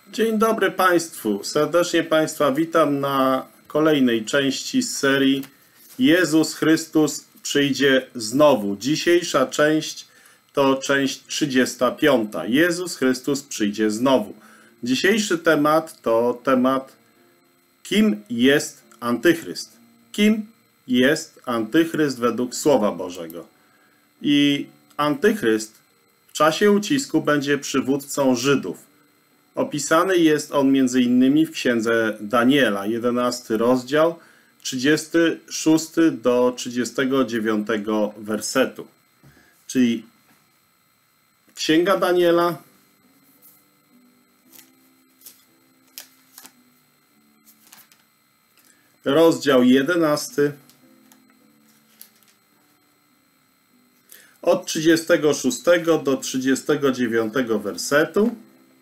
Dzień dobry Państwu. Serdecznie Państwa witam na kolejnej części z serii Jezus Chrystus przyjdzie znowu. Dzisiejsza część to część 35. Jezus Chrystus przyjdzie znowu. Dzisiejszy temat to temat, kim jest Antychryst. Kim jest Antychryst według Słowa Bożego. I Antychryst w czasie ucisku będzie przywódcą Żydów. Opisany jest on m.in. w księdze Daniela, 11 rozdział, 36 do 39 wersetu. Czyli księga Daniela, rozdział 11, od 36 do 39 wersetu.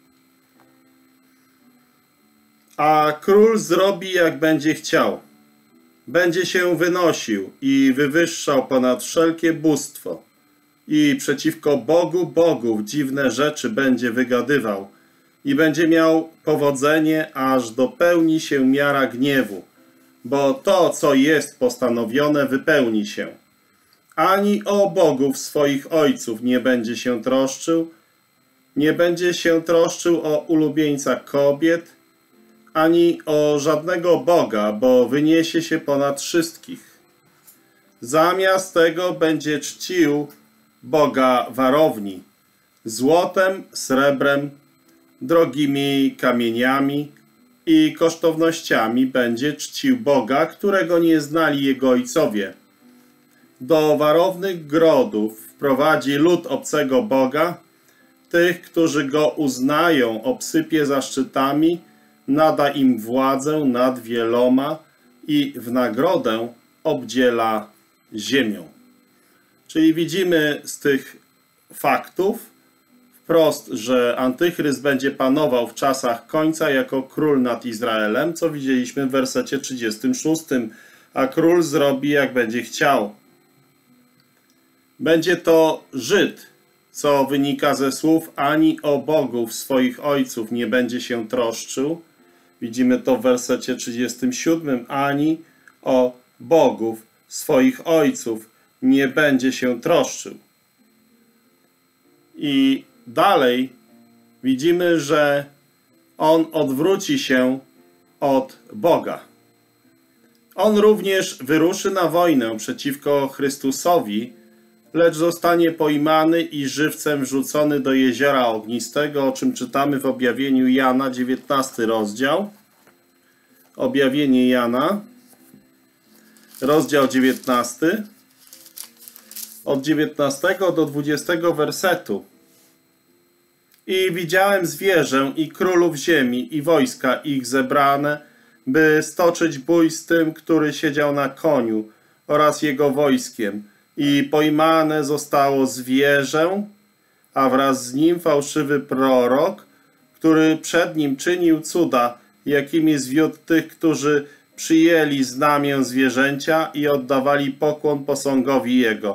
A król zrobi, jak będzie chciał. Będzie się wynosił i wywyższał ponad wszelkie bóstwo. I przeciwko Bogu bogów dziwne rzeczy będzie wygadywał. I będzie miał powodzenie, aż dopełni się miara gniewu. Bo to, co jest postanowione, wypełni się. Ani o bogów swoich ojców nie będzie się troszczył. Nie będzie się troszczył o ulubieńca kobiet, ani o żadnego Boga, bo wyniesie się ponad wszystkich. Zamiast tego będzie czcił Boga warowni, złotem, srebrem, drogimi kamieniami i kosztownościami będzie czcił Boga, którego nie znali jego ojcowie. Do warownych grodów wprowadzi lud obcego Boga, tych, którzy go uznają, obsypie zaszczytami, nada im władzę nad wieloma i w nagrodę obdziela ziemią. Czyli widzimy z tych faktów wprost, że Antychryst będzie panował w czasach końca jako król nad Izraelem, co widzieliśmy w wersecie 36. A król zrobi, jak będzie chciał. Będzie to Żyd, co wynika ze słów: ani o bogów swoich ojców nie będzie się troszczył. Widzimy to w wersecie 37. Ani o bogów swoich ojców nie będzie się troszczył. I dalej widzimy, że on odwróci się od Boga. On również wyruszy na wojnę przeciwko Chrystusowi, lecz zostanie pojmany i żywcem wrzucony do jeziora ognistego, o czym czytamy w objawieniu Jana, 19 rozdział. Objawienie Jana, rozdział 19, od 19 do 20 wersetu. I widziałem zwierzę i królów ziemi i wojska ich zebrane, by stoczyć bój z tym, który siedział na koniu oraz jego wojskiem. I pojmane zostało zwierzę, a wraz z nim fałszywy prorok, który przed nim czynił cuda, jakimi zwiódł tych, którzy przyjęli znamię zwierzęcia i oddawali pokłon posągowi jego.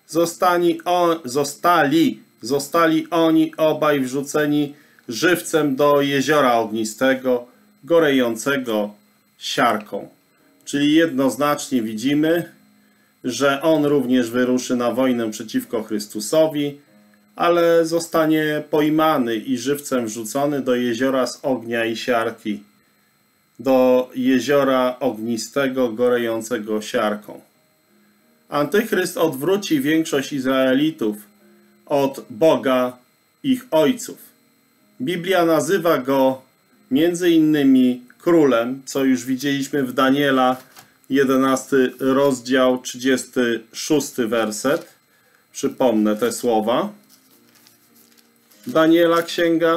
Zostali oni obaj wrzuceni żywcem do jeziora ognistego, gorejącego siarką. Czyli jednoznacznie widzimy, że on również wyruszy na wojnę przeciwko Chrystusowi, ale zostanie pojmany i żywcem wrzucony do jeziora z ognia i siarki, do jeziora ognistego, gorejącego siarką. Antychryst odwróci większość Izraelitów od Boga ich ojców. Biblia nazywa go między innymi królem, co już widzieliśmy w Daniela, 11 rozdział, 36 werset. Przypomnę te słowa. Daniela księga,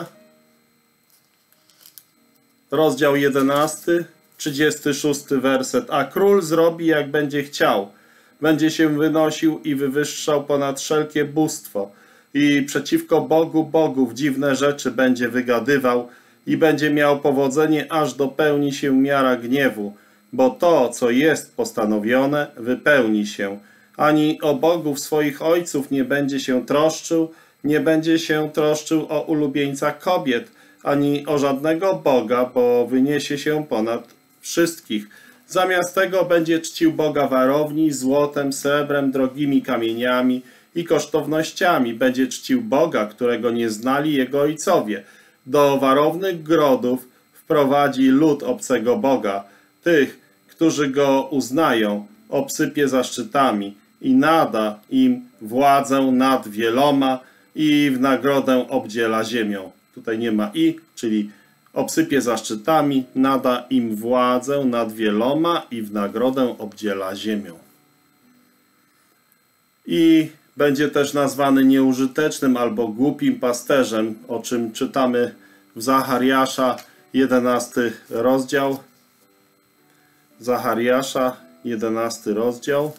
rozdział 11, 36 werset. A król zrobi, jak będzie chciał. Będzie się wynosił i wywyższał ponad wszelkie bóstwo. I przeciwko Bogu bogów dziwne rzeczy będzie wygadywał i będzie miał powodzenie, aż dopełni się miara gniewu. Bo to, co jest postanowione, wypełni się. Ani o bogów swoich ojców nie będzie się troszczył, nie będzie się troszczył o ulubieńca kobiet, ani o żadnego Boga, bo wyniesie się ponad wszystkich. Zamiast tego będzie czcił Boga warowni, złotem, srebrem, drogimi kamieniami i kosztownościami. Będzie czcił Boga, którego nie znali jego ojcowie. Do warownych grodów wprowadzi lud obcego Boga, tych, którzy go uznają, obsypie zaszczytami i nada im władzę nad wieloma i w nagrodę obdziela ziemią. Tutaj nie ma i, czyli obsypie zaszczytami, nada im władzę nad wieloma i w nagrodę obdziela ziemią. I będzie też nazwany nieużytecznym albo głupim pasterzem, o czym czytamy w Zachariasza 11 rozdział. Zachariasza 11 rozdział,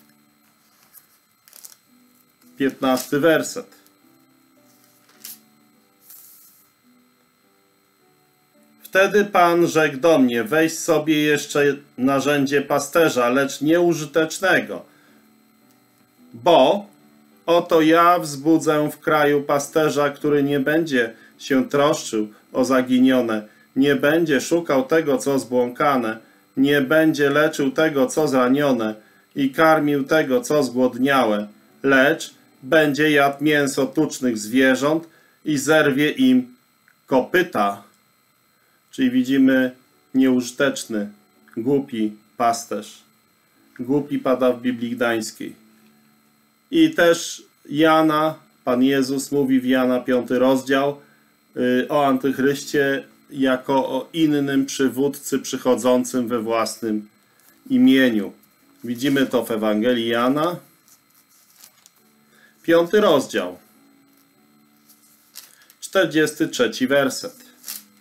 15 werset. Wtedy Pan rzekł do mnie: weź sobie jeszcze narzędzie pasterza, lecz nieużytecznego, bo oto ja wzbudzę w kraju pasterza, który nie będzie się troszczył o zaginione, nie będzie szukał tego, co zbłąkane, nie będzie leczył tego, co zranione i karmił tego, co zgłodniałe, lecz będzie jadł mięso tucznych zwierząt i zerwie im kopyta. Czyli widzimy nieużyteczny, głupi pasterz. Głupi pada w Biblii Gdańskiej. I też Jana, Pan Jezus mówi w Jana 5 rozdział o Antychryście jako o innym przywódcy przychodzącym we własnym imieniu. Widzimy to w Ewangelii Jana, 5 rozdział, 43 werset.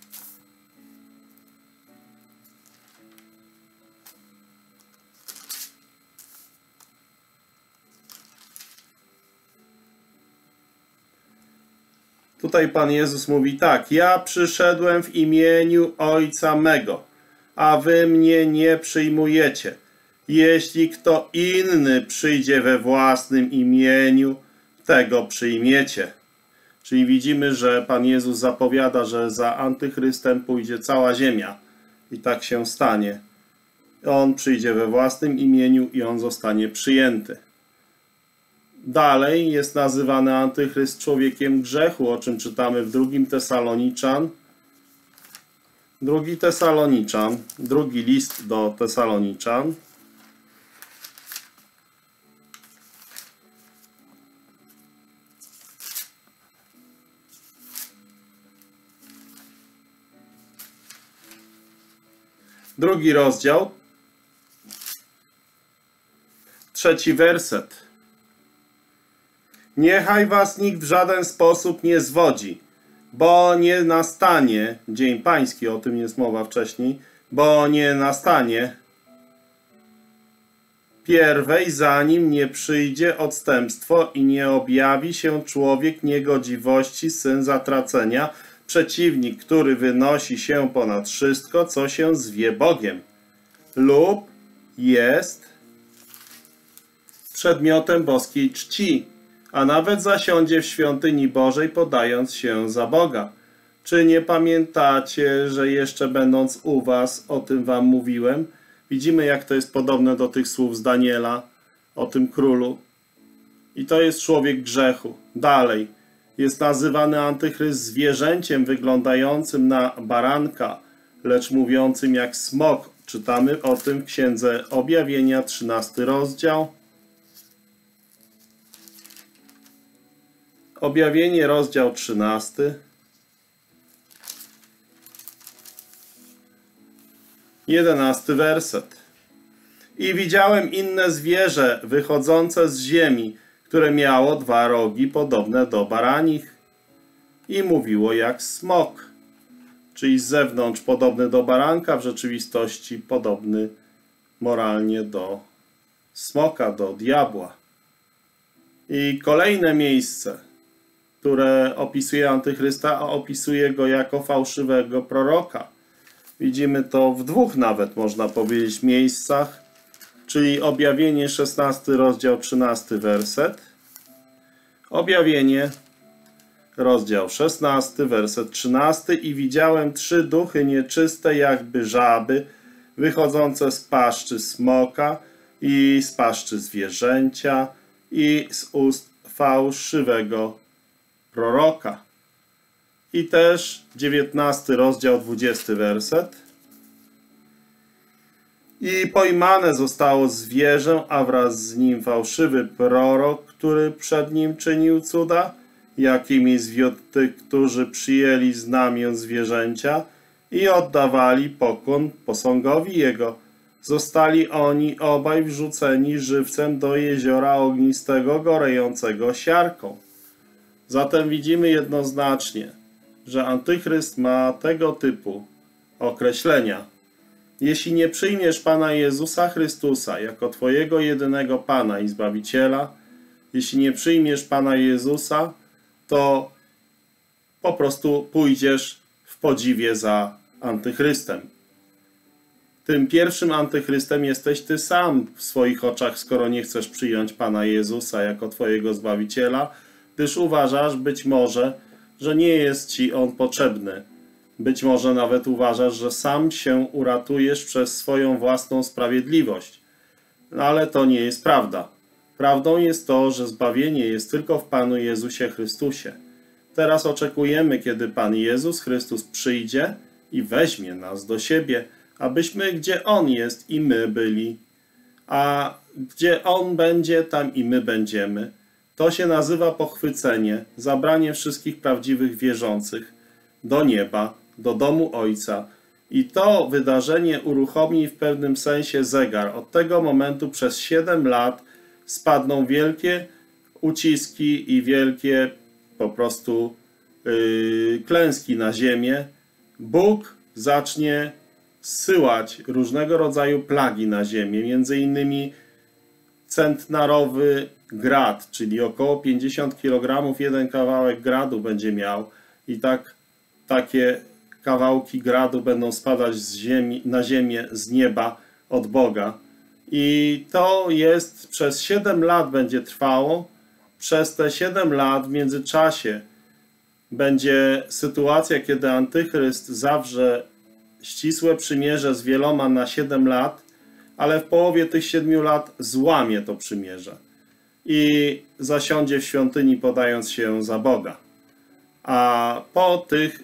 Tutaj Pan Jezus mówi tak: ja przyszedłem w imieniu Ojca mego, a wy mnie nie przyjmujecie. Jeśli kto inny przyjdzie we własnym imieniu, tego przyjmiecie. Czyli widzimy, że Pan Jezus zapowiada, że za Antychrystem pójdzie cała ziemia. I tak się stanie. On przyjdzie we własnym imieniu i on zostanie przyjęty. Dalej jest nazywany Antychryst człowiekiem grzechu, o czym czytamy w 2 Tesaloniczan. 2 Tesaloniczan, drugi list do Tesaloniczan. Drugi rozdział, 3 werset. Niechaj was nikt w żaden sposób nie zwodzi, bo nie nastanie, dzień pański, o tym jest mowa wcześniej, bo nie nastanie pierwej, zanim nie przyjdzie odstępstwo i nie objawi się człowiek niegodziwości, syn zatracenia, przeciwnik, który wynosi się ponad wszystko, co się zwie Bogiem, lub jest przedmiotem boskiej czci, a nawet zasiądzie w świątyni Bożej, podając się za Boga. Czy nie pamiętacie, że jeszcze będąc u was, o tym wam mówiłem? Widzimy, jak to jest podobne do tych słów z Daniela o tym królu. I to jest człowiek grzechu. Dalej. Jest nazywany Antychryst zwierzęciem wyglądającym na baranka, lecz mówiącym jak smok. Czytamy o tym w Księdze Objawienia, 13 rozdział. Objawienie, rozdział 13. 11 werset. I widziałem inne zwierzę wychodzące z ziemi, które miało 2 rogi podobne do baranich i mówiło jak smok, czyli z zewnątrz podobny do baranka, w rzeczywistości podobny moralnie do smoka, do diabła. I kolejne miejsce, które opisuje Antychrysta, a opisuje go jako fałszywego proroka. Widzimy to w 2 nawet, można powiedzieć, miejscach, czyli Objawienie, 16 rozdział, 13 werset. Objawienie, rozdział 16, werset 13. I widziałem 3 duchy nieczyste, jakby żaby, wychodzące z paszczy smoka i z paszczy zwierzęcia i z ust fałszywego proroka. I też 19 rozdział, 20 werset. I pojmane zostało zwierzę, a wraz z nim fałszywy prorok, który przed nim czynił cuda, jakimi zwiódł tych, którzy przyjęli znamię zwierzęcia i oddawali pokłon posągowi jego. Zostali oni obaj wrzuceni żywcem do jeziora ognistego, gorejącego siarką. Zatem widzimy jednoznacznie, że Antychryst ma tego typu określenia. Jeśli nie przyjmiesz Pana Jezusa Chrystusa jako Twojego jedynego Pana i Zbawiciela, jeśli nie przyjmiesz Pana Jezusa, to po prostu pójdziesz w podziwie za Antychrystem. Tym pierwszym Antychrystem jesteś Ty sam w swoich oczach, skoro nie chcesz przyjąć Pana Jezusa jako Twojego Zbawiciela, gdyż uważasz być może, że nie jest Ci On potrzebny. Być może nawet uważasz, że sam się uratujesz przez swoją własną sprawiedliwość. Ale to nie jest prawda. Prawdą jest to, że zbawienie jest tylko w Panu Jezusie Chrystusie. Teraz oczekujemy, kiedy Pan Jezus Chrystus przyjdzie i weźmie nas do siebie, abyśmy gdzie On jest i my byli. A gdzie On będzie, tam i my będziemy. To się nazywa pochwycenie, zabranie wszystkich prawdziwych wierzących do nieba, do domu Ojca. I to wydarzenie uruchomi w pewnym sensie zegar. Od tego momentu przez 7 lat spadną wielkie uciski i wielkie po prostu klęski na ziemię. Bóg zacznie zsyłać różnego rodzaju plagi na ziemię, między innymi centnarowy grad, czyli około 50 kg jeden kawałek gradu będzie miał i takie kawałki gradu będą spadać na ziemię z nieba od Boga. I to jest przez 7 lat będzie trwało. Przez te 7 lat w międzyczasie będzie sytuacja, kiedy Antychryst zawrze ścisłe przymierze z wieloma na 7 lat, ale w połowie tych 7 lat złamie to przymierze i zasiądzie w świątyni, podając się za Boga. A po tych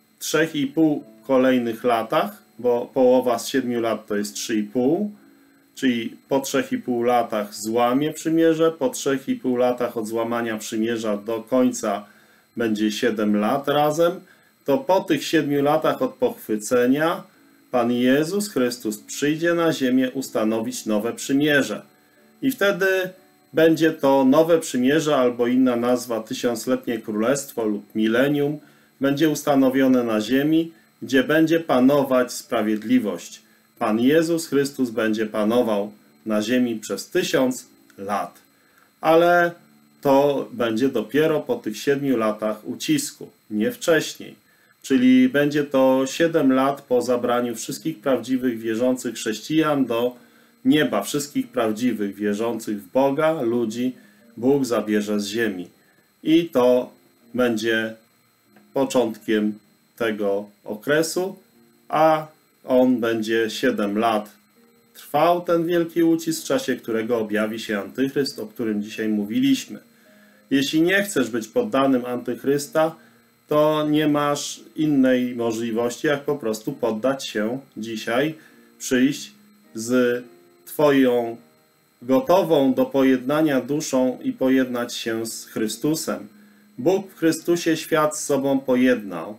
3,5 kolejnych latach, bo połowa z 7 lat to jest 3,5, czyli po 3,5 latach złamie przymierze, po 3,5 latach od złamania przymierza do końca będzie 7 lat razem, to po tych 7 latach od pochwycenia Pan Jezus Chrystus przyjdzie na ziemię ustanowić nowe przymierze. I wtedy będzie to nowe przymierze, albo inna nazwa, tysiącletnie królestwo lub milenium, będzie ustanowione na ziemi, gdzie będzie panować sprawiedliwość. Pan Jezus Chrystus będzie panował na ziemi przez 1000 lat. Ale to będzie dopiero po tych 7 latach ucisku, nie wcześniej. Czyli będzie to 7 lat po zabraniu wszystkich prawdziwych wierzących chrześcijan do nieba. Wszystkich prawdziwych wierzących w Boga, ludzi, Bóg zabierze z ziemi. I to będzie początkiem tego okresu, a on będzie 7 lat trwał, ten wielki ucisk, w czasie którego objawi się Antychryst, o którym dzisiaj mówiliśmy. Jeśli nie chcesz być poddanym Antychrysta, to nie masz innej możliwości, jak po prostu poddać się dzisiaj, przyjść z Twoją gotową do pojednania duszą i pojednać się z Chrystusem. Bóg w Chrystusie świat z sobą pojednał,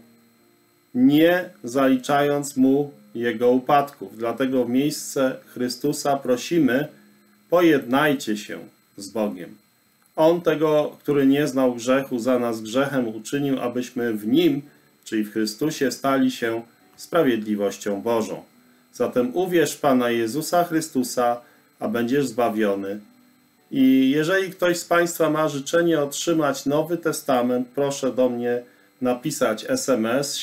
nie zaliczając mu jego upadków. Dlatego w miejsce Chrystusa prosimy, pojednajcie się z Bogiem. On tego, który nie znał grzechu, za nas grzechem uczynił, abyśmy w Nim, czyli w Chrystusie, stali się sprawiedliwością Bożą. Zatem uwierz w Pana Jezusa Chrystusa, a będziesz zbawiony. I jeżeli ktoś z Państwa ma życzenie otrzymać Nowy Testament, proszę do mnie napisać SMS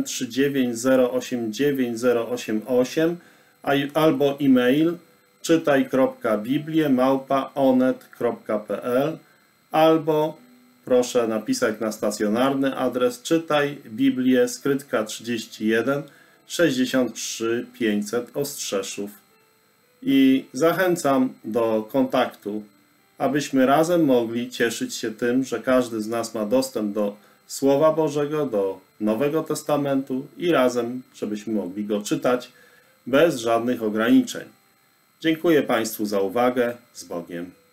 739089088 albo e-mail czytaj.biblię@onet.pl albo proszę napisać na stacjonarny adres Czytaj Biblię, Skrytka 31 63 500 Ostrzeszów. I zachęcam do kontaktu, abyśmy razem mogli cieszyć się tym, że każdy z nas ma dostęp do Słowa Bożego, do Nowego Testamentu i razem, żebyśmy mogli go czytać bez żadnych ograniczeń. Dziękuję Państwu za uwagę. Z Bogiem.